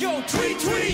Yo, tweet, tweet.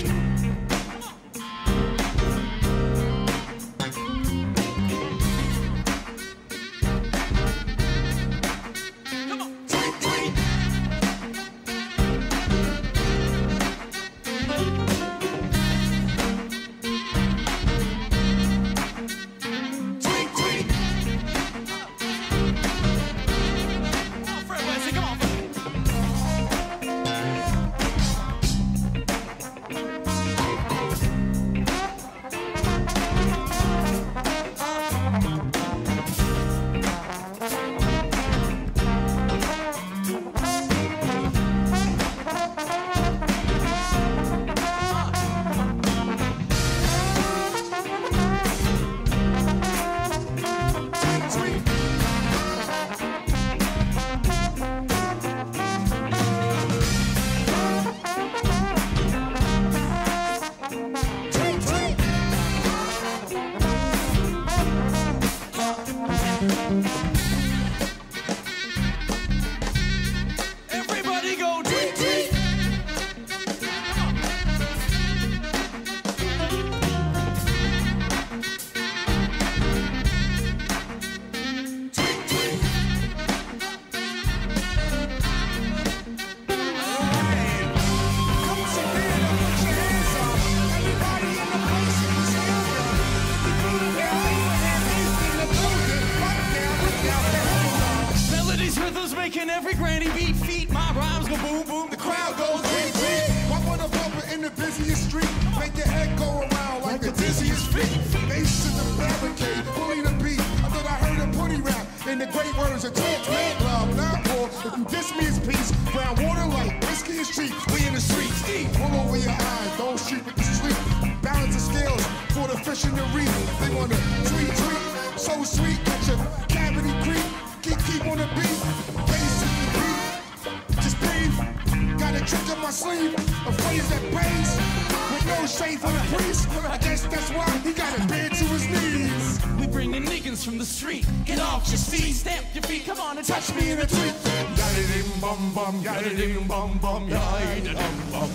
Making every granny beat feet, my rhymes go boom boom, the crowd goes beat beat. I want a bumper in the busiest street, make your head go around like the dizziest feet. Bass in the barricade, bully the beat. I thought I heard a putty rap in the great words of Ted Love. Now, or if you diss me as peace, brown water like whiskey is cheap. We in the streets, deep, pull over your eyes, don't shoot with the street. Balance the scales for the fish in the reef. They want to tweet, tweet, so sweet, get your cavity creep. Keep on the beat, bass in the beat. Just breathe, got a trick up my sleeve, a phrase that pays, with no shade for the priest. I guess that's why he got a bed to his knees. We bring the niggas from the street, get off your seat, stamp your feet, come on and touch me in a tweet. Yada-dim bum bum, yada-dim bum bum, yada-dim bum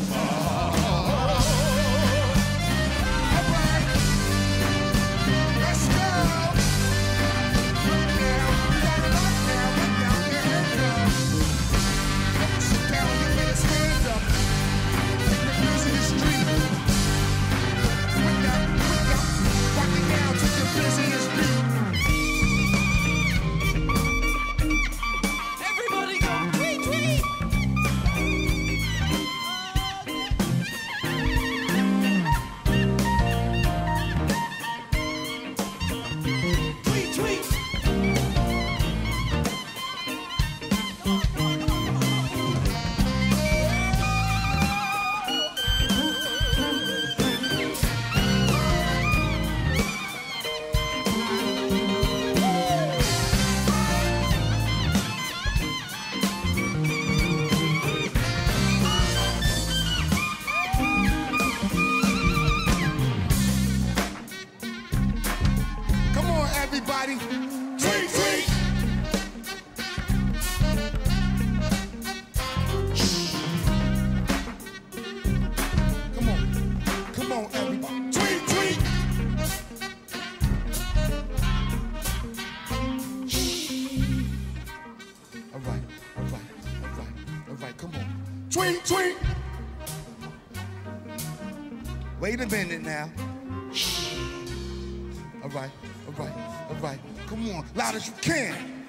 bum. Everybody, tweet, tweet. Come on, everybody. Tweet, tweet. All right, come on. Tweet, tweet. Wait a minute now. All right, come on, loud as you can.